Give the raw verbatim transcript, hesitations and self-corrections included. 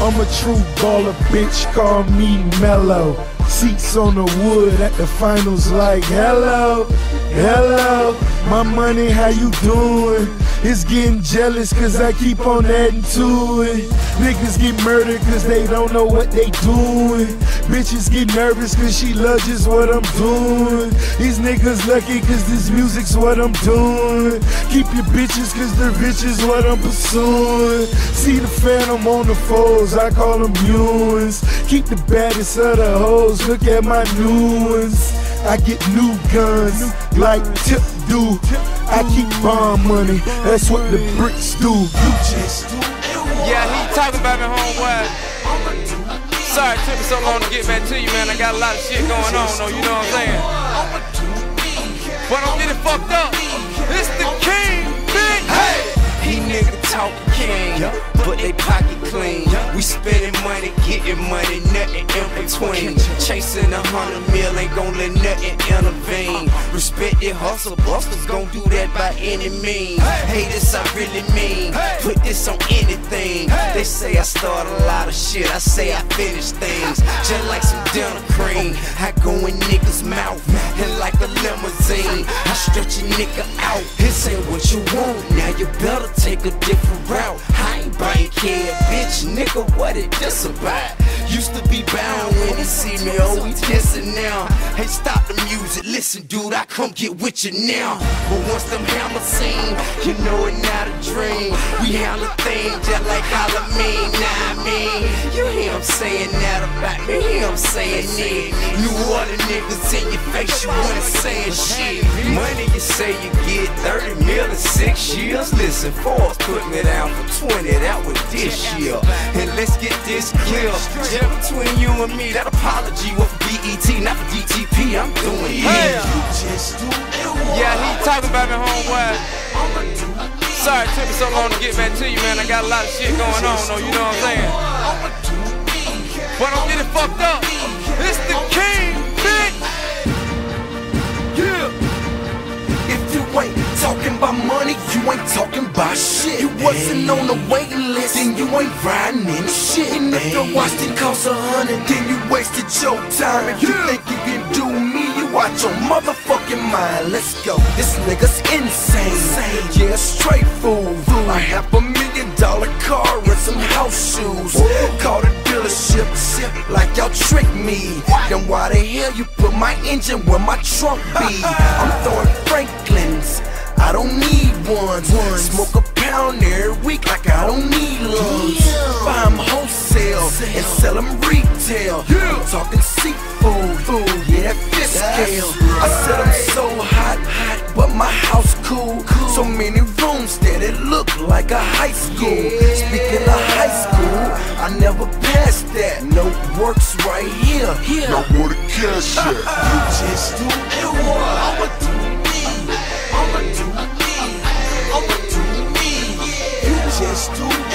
I'm a true baller, bitch, call me Mellow. Seats on the wood at the finals like hello, hello. My money, how you doing? It's getting jealous cause I keep on adding to it. Niggas get murdered cause they don't know what they doing. Bitches get nervous cause she loves just what I'm doing. These niggas lucky cause this music's what I'm doing. Keep your bitches cause they're bitches what I'm pursuing. See the phantom on the foes, I call them Ewans. Keep the baddest of the hoes, look at my new ones. I get new guns like Tip do. I keep bomb money, that's what the bricks do. You just do. Yeah, he talking about me, homeboy. Sorry it took me so long to get back to you, man. I got a lot of shit going on, though, you know what I'm saying? But don't get it fucked up. It's the king, big. Hey! He nigga talking king, but they pocket clean. We spending money, getting money, nothing in between. Chasing a hundred mil, ain't gon' let nothing intervene. Respect it, hustle, busters gon' do that by any means. Hey, this I really mean, put this on anything. They say I start a lot of shit, I say I finish things. Just like some dinner cream, I go in niggas' mouth, and like a limousine, I stretch a nigga out. This ain't what you want, now you better take a different route. I ain't buying care, bitch, nigga, what it just about? Used to be bound when they see me, oh, we dissing now. Hey, stop the music, listen, dude, I come get with you now. But once them hammers sing, you know it not a dream. We handle things just like Halloween, nah, I mean, you hear I'm saying that about me, hear I'm saying it. New Orleans niggas in your face, you wanna say shit. Money you say you get thirty mil in six years. Listen, Forbes put me down for twenty, that was this year. And let's get this clear, yeah, between you and me, that apology was for B E T, not for D T P, I'm doing it. Hey. Yeah, he talking about me, homeboy. Sorry it took me so long to get back to you, man. I got a lot of shit going on, though, you know what I'm saying? But don't get it fucked up. It's the king, big. Yeah. If you ain't talking about money, you ain't talking about shit. You wasn't on the waiting list, then you ain't riding in shit. And if your watch didn't cost a hundred, then you wasted your time. If you think you can do me, you watch your motherfucking mind. Let's go. This nigga's insane. Yeah, straight fool. I have a million dollar car and some house shoes. Call the dealership like y'all tricked me. Then why the hell you put my engine where my trunk be? I'm throwing Franklins, I don't need ones. Smoke a pound every week like I don't need lungs. Buy them wholesale and sell them retail. I'm talking seafood, yeah, that fish scale. I said I'm so hot, but my house cool. So many rooms that it look like a high school. Speaking of high school, I never passed that. No works right here. No more to cash yet. You just do it. I'ma do me. I'ma do me. I'ma do me. You just do